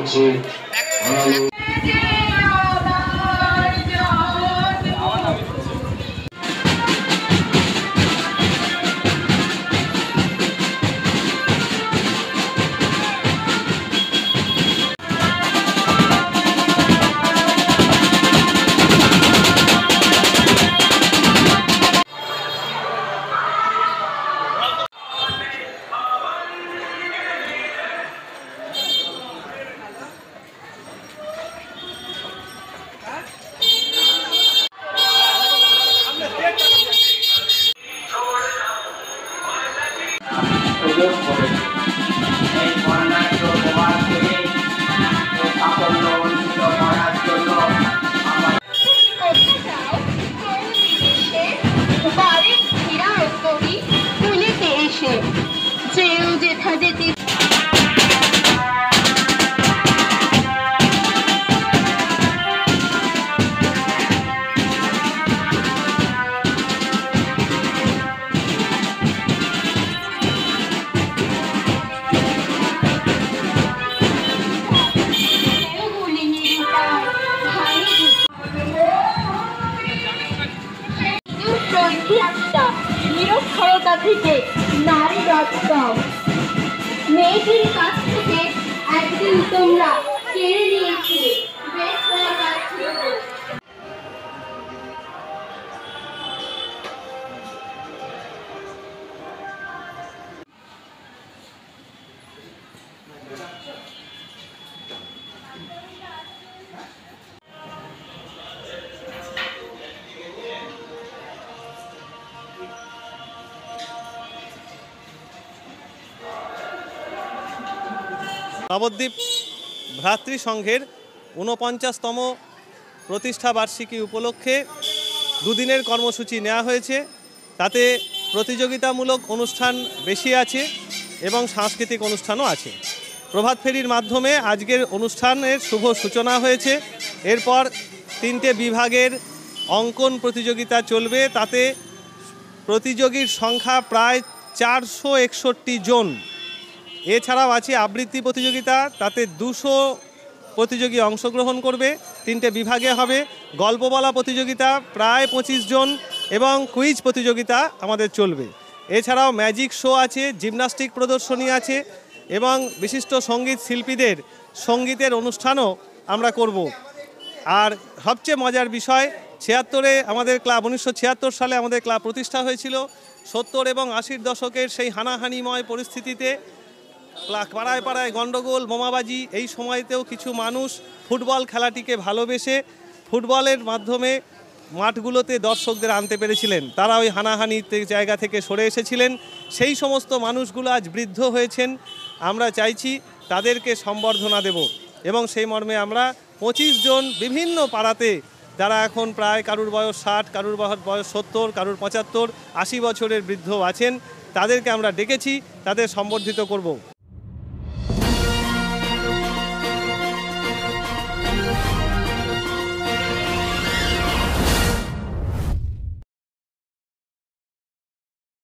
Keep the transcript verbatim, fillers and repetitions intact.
হচ্ছে এই বর্ণাঢ্য প্রবাদ থেকে সাফল্য অর্জিত করার জন্য যেথা যেতে নিরক্ষরতা থেকে নারী ডট কম মেয়েটির কাছ থেকে একদিন তোমরা কেড়ে নিয়েছিলে বেশ দরকার ছিল। নবদ্বীপ ভ্রাতৃসংঘের ঊনপঞ্চাশতম প্রতিষ্ঠা বার্ষিকী উপলক্ষে দুদিনের কর্মসূচি নেওয়া হয়েছে। তাতে প্রতিযোগিতামূলক অনুষ্ঠান বেশি আছে এবং সাংস্কৃতিক অনুষ্ঠানও আছে। প্রভাত ফেরির মাধ্যমে আজকের অনুষ্ঠানের শুভ সূচনা হয়েছে। এরপর তিনটে বিভাগের অঙ্কন প্রতিযোগিতা চলবে। তাতে প্রতিযোগীর সংখ্যা প্রায় চারশো একষট্টি জন। এছাড়াও আছে আবৃত্তি প্রতিযোগিতা, তাতে দুশো প্রতিযোগী অংশগ্রহণ করবে, তিনটে বিভাগে হবে। গল্প বলা প্রতিযোগিতা প্রায় পঁচিশ জন এবং কুইজ প্রতিযোগিতা আমাদের চলবে। এছাড়াও ম্যাজিক শো আছে, জিমন্যাস্টিক প্রদর্শনী আছে এবং বিশিষ্ট সঙ্গীত শিল্পীদের সঙ্গীতের অনুষ্ঠানও আমরা করব। আর সবচেয়ে মজার বিষয়, ছিয়াত্তরে আমাদের ক্লাব উনিশশো ছিয়াত্তর সালে আমাদের ক্লাব প্রতিষ্ঠা হয়েছিল। সত্তর এবং আশির দশকের সেই হানাহানিময় পরিস্থিতিতে পাড়ায় পাড়ায় গণ্ডগোল, বোমাবাজি, এই সময়তেও কিছু মানুষ ফুটবল খেলাটিকে ভালোবেসে ফুটবলের মাধ্যমে মাঠগুলোতে দর্শকদের আনতে পেরেছিলেন। তারা ওই হানাহানি জায়গা থেকে সরে এসেছিলেন। সেই সমস্ত মানুষগুলো আজ বৃদ্ধ হয়েছেন। আমরা চাইছি তাদেরকে সম্বর্ধনা দেব এবং সেই মর্মে আমরা পঁচিশ জন বিভিন্ন পাড়াতে, যারা এখন প্রায় কারুর বয়স ষাট, কারুর বয়স সত্তর, কারুর পঁচাত্তর, আশি বছরের বৃদ্ধ আছেন, তাদেরকে আমরা ডেকেছি, তাদের সম্বর্ধিত করব।